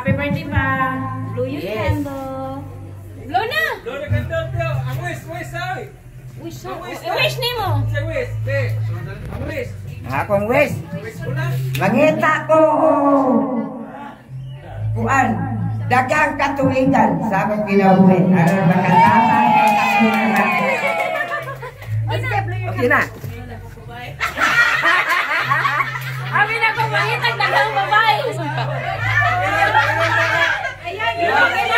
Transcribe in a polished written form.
Happy birthday pa. Blow yung candle. Blow na! Blow na candle, bro. Ang wish, ay! Wish ni mo. Sa wish, be. Ang wish. Akong wish. Wish ko na. Mangita ko. Kuan. Dagang katuligan sa akong ginabuhi. Ano makalaman ng katuligan. Okay na. Amin ako mangitag dagang babae. Ayan.